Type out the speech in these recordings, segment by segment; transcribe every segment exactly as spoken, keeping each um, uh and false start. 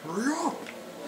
Hurry up!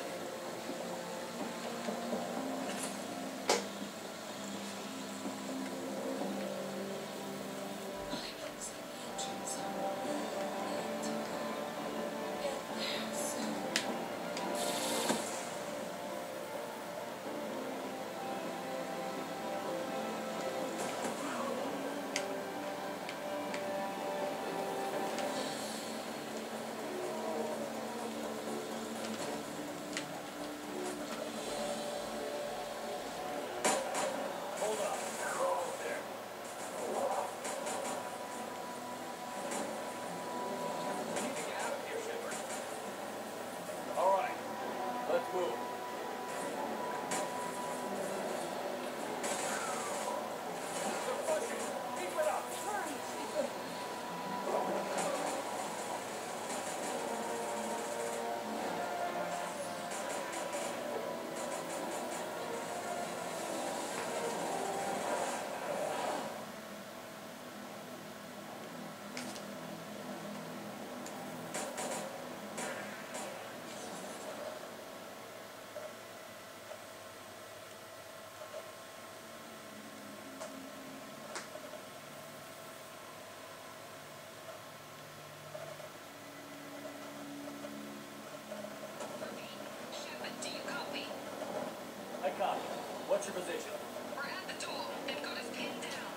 What's your position? We're at the door. They've got us pinned down.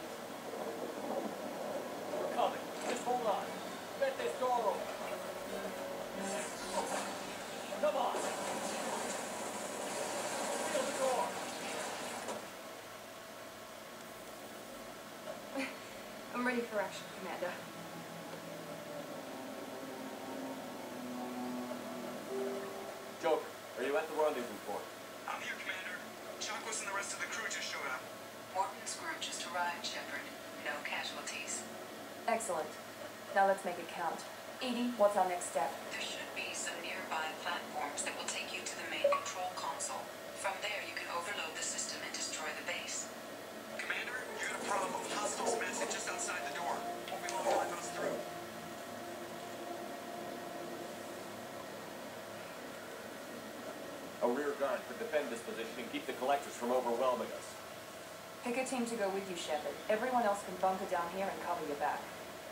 We're coming. Just hold on. Get this door open. Come on. Seal the door. I'm ready for action, Commander. Joker, are you at the rendezvous point? I'm here, Commander. Chakos and the rest of the crew just showed up. Morton's group just arrived, Shepard. No casualties. Excellent. Now let's make it count. Edie, what's our next step? There should be some nearby platforms that will take you to the main control console. From there, you can overload the system and destroy the base. Commander, you got a problem. Hostiles message just outside the door. Won't be long till it goes through. A rear guard could defend this position and keep the collectors from overwhelming us. Pick a team to go with you, Shepard. Everyone else can bunker down here and cover your back.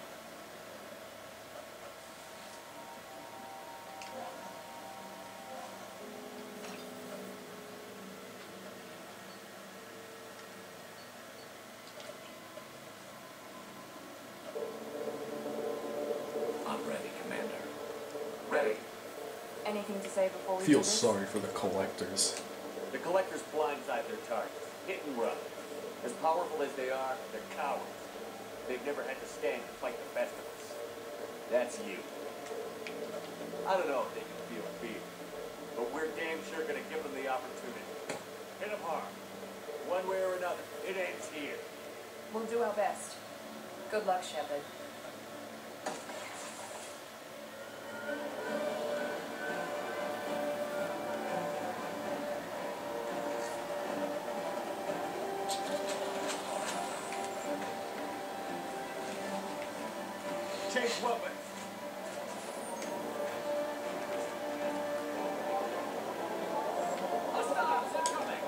I'm ready, Commander. Ready. Anything to say before we Feel do this? sorry for the collectors. The collectors blindside their targets. Hit and run. As powerful as they are, they're cowards. They've never had to stand to fight the best of us. That's you. I don't know if they can feel fear, but we're damn sure gonna give them the opportunity. Hit them hard. One way or another, it ends here. We'll do our best. Good luck, Shepard. Change weapons. Hostiles incoming.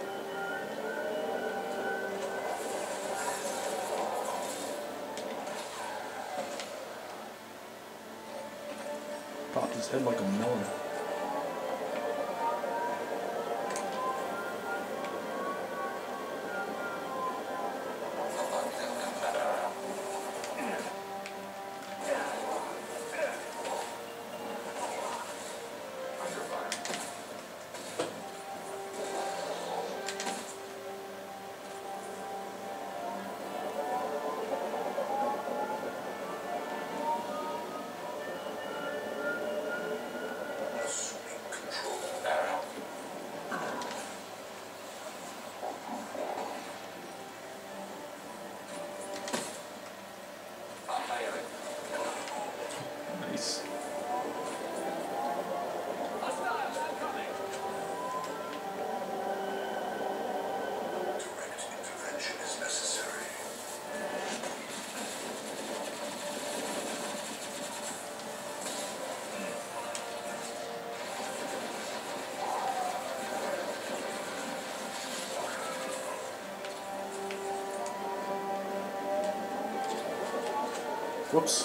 Popped his head like a melon. Nice. Hostiles incoming. Direct intervention is necessary. Whoops.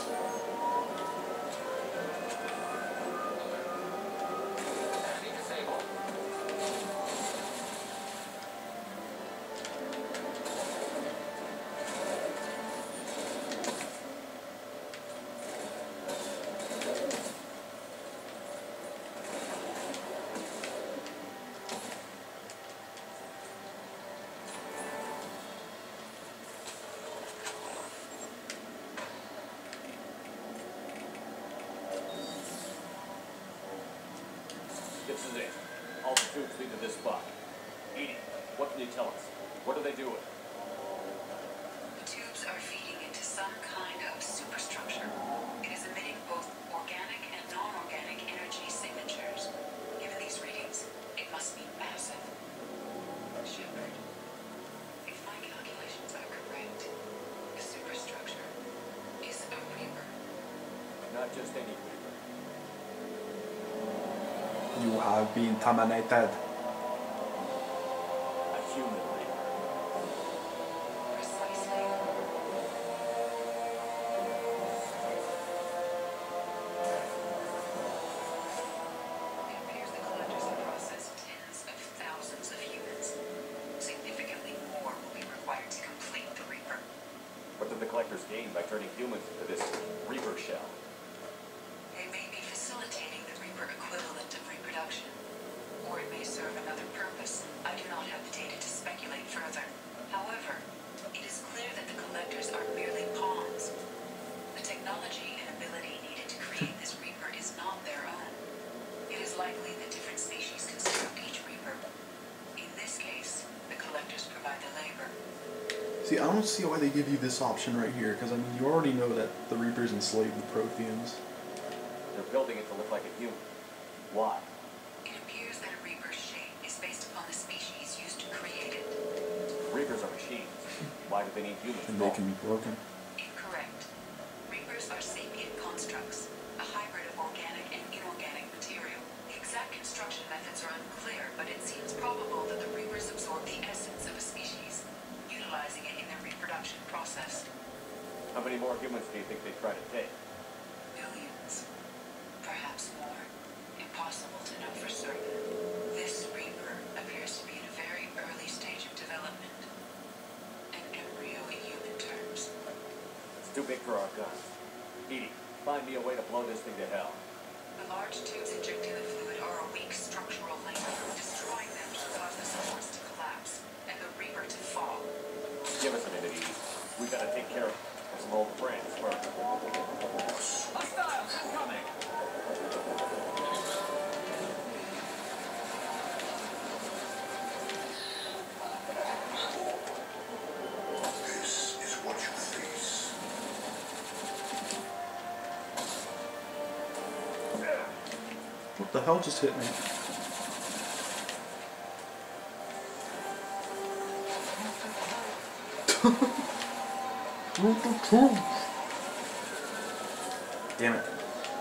This is it. All the tubes lead to this spot. Edie, what can you tell us? What are they doing? The tubes are feeding into some kind of superstructure. It is emitting both organic and non-organic energy signatures. Given these readings, it must be massive. Shepard, if my calculations are correct, the superstructure is a Reaper. Not just any Reaper. You have been terminated. A human Reaper. Precisely. It appears the collectors have processed tens of thousands of humans. Significantly more will be required to complete the Reaper. What did the collectors gain by turning humans into this Reaper shell? They may be facilitating the Reaper equivalent of reproduction, or it may serve another purpose. I do not have the data to speculate further. However, it is clear that the collectors are merely pawns. The technology and ability needed to create this Reaper is not their own. It is likely that different species construct each Reaper. In this case, the collectors provide the labor. See, I don't see why they give you this option right here, because I mean, you already know that the Reapers enslaved the Protheans. They're building it to look like a human. Why? It appears that a Reaper's shape is based upon the species used to create it. Reapers are machines. Why do they need humans? And they can be broken. Incorrect. Reapers are sapient constructs, a hybrid of organic and inorganic material. The exact construction methods are unclear, but it seems probable that the Reapers absorb the essence of a species, utilizing it in their reproduction process. How many more humans do you think they try to take? Billions. Perhaps more. Impossible to know for certain. This Reaper appears to be in a very early stage of development. An embryo in human terms. It's too big for our guns. Edie, find me a way to blow this thing to hell. The large tubes injecting the fluid are a weak structural link. Destroying them should cause the supports to collapse, and the Reaper to fall. Give us a minute, Edie. We gotta take care of some old friends first. Hostiles incoming! This is what you face. What the hell just hit me? Damn it.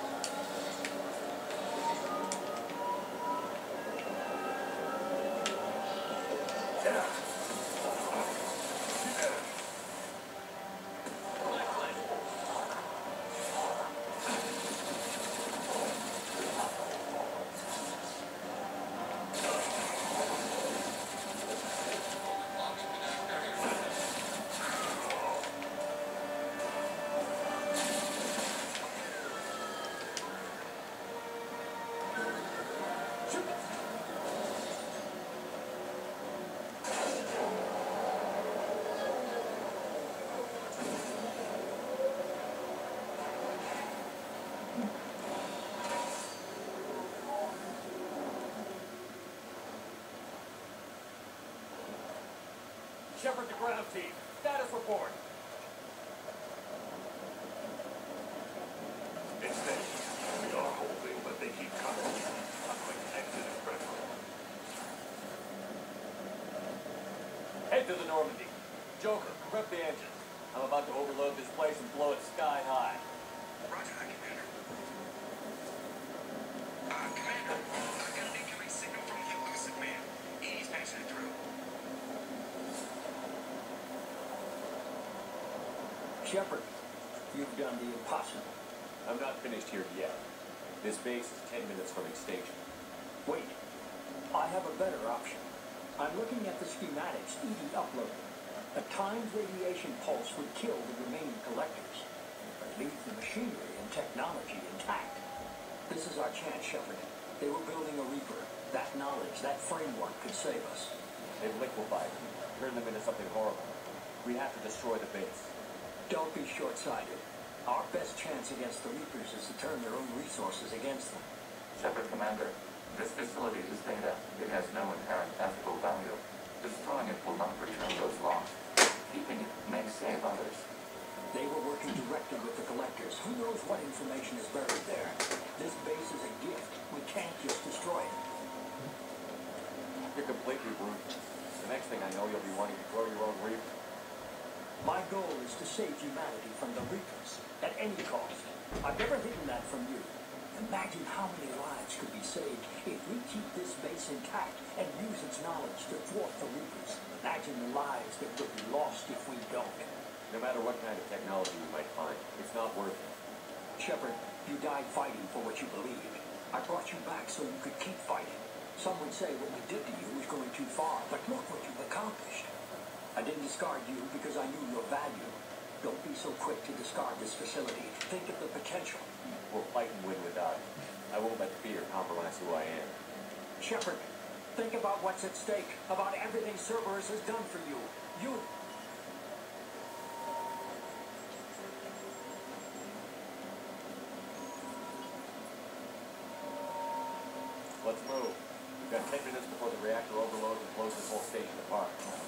Shepard to ground team. Status report. It's steady. We are holding, but they keep coming. A quick exit is preferable. Head to the Normandy. Joker, prep the engines. I'm about to overload this place and blow it sky high. Roger that, Commander. Uh, Commander, I got an incoming signal from the elusive man. He's passing it through. Shepard, You've done the impossible. I'm not finished here yet. This base is ten minutes from extinction. Wait. I have a better option. I'm looking at the schematics Edie uploaded. A timed radiation pulse would kill the remaining collectors, but leave the machinery and technology intact. This is our chance, Shepard. They were building a Reaper. That knowledge, that framework could save us. They've liquefied them, turned them into something horrible. We have to destroy the base. Don't be short-sighted. Our best chance against the Reapers is to turn their own resources against them. Shepard, Commander, this facility is data. It has no inherent ethical value. Destroying it will not return those lost. Keeping it may save others. They were working directly with the collectors. Who knows what information is buried there? This base is a gift. We can't just destroy it. You're completely ruined. The next thing I know, you'll be wanting to grow your own Reaper. My goal is to save humanity from the Reapers, at any cost. I've never hidden that from you. Imagine how many lives could be saved if we keep this base intact and use its knowledge to thwart the Reapers. Imagine the lives that would be lost if we don't. No matter what kind of technology you might find, it's not worth it. Shepard, you died fighting for what you believed. I brought you back so you could keep fighting. Some would say what we did to you was going too far, but look what you've accomplished. I didn't discard you because I knew your value. Don't be so quick to discard this facility. Think of the potential. We'll fight and win without it. I won't let fear compromise who I am. Shepard, think about what's at stake, about everything Cerberus has done for you. You... Let's move. We've got ten minutes before the reactor overloads and blows this whole station apart.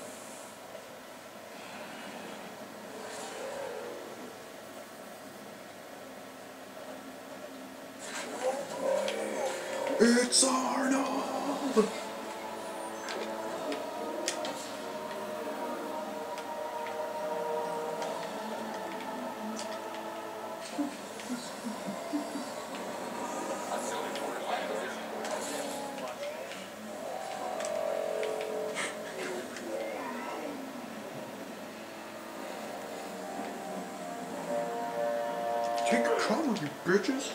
It's Arnold! Take cover, you bitches!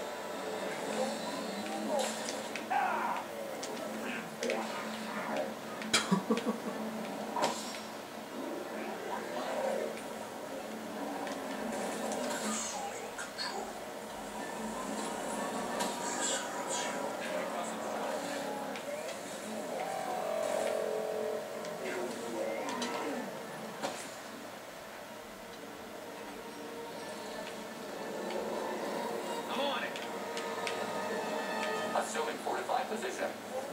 Assuming fortified position.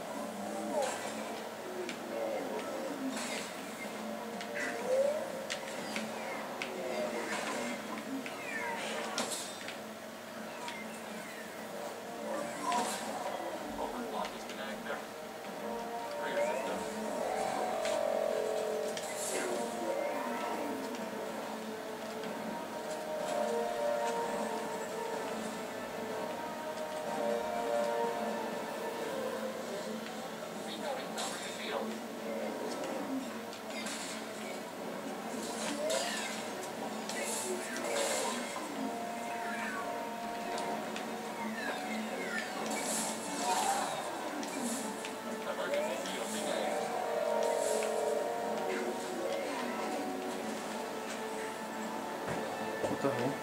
Overclock disconnector. Trigger system. What the hell?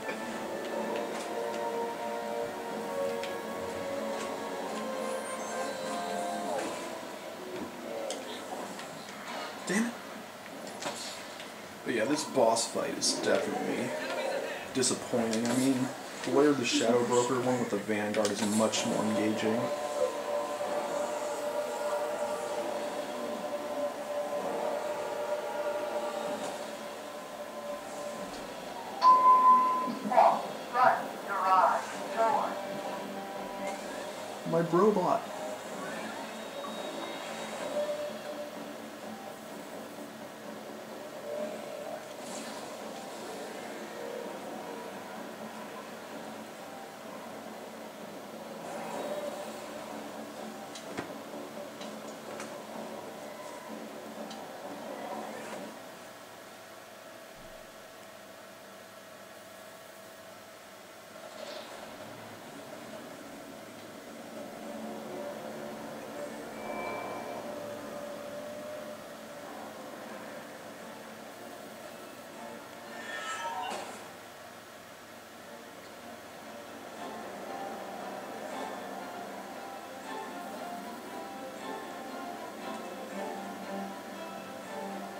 Damn it. But yeah, this boss fight is definitely disappointing. I mean, Blair the Shadow Broker one with the Vanguard is much more engaging. My Brobot.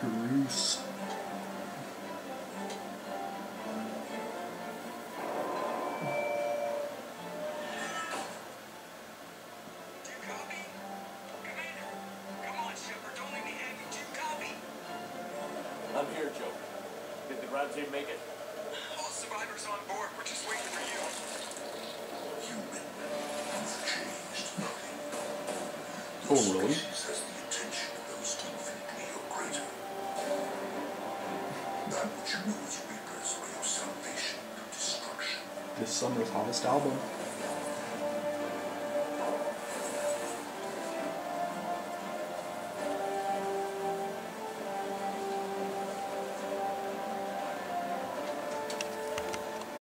Bruce. Do you copy? Commander, come on, Shepard. Don't let me have you. Do you copy? I'm here, Joker. Did the ground team make it? All survivors on board. We're just waiting for you. Human, you've changed nothing. Oh, really? Species has the attention of those infinitely or greater. That which you know as Reaper's way of salvation through destruction. This summer's hottest album.